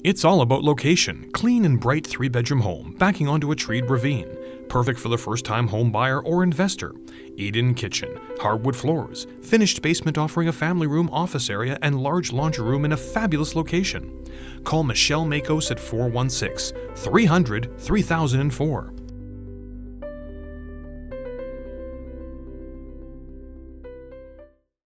It's all about location. Clean and bright 3-bedroom home backing onto a treed ravine. Perfect for the first-time home buyer or investor. Eat-in kitchen, hardwood floors, finished basement offering a family room, office area, and large laundry room in a fabulous location. Call Michelle Makos at 416-300-3004.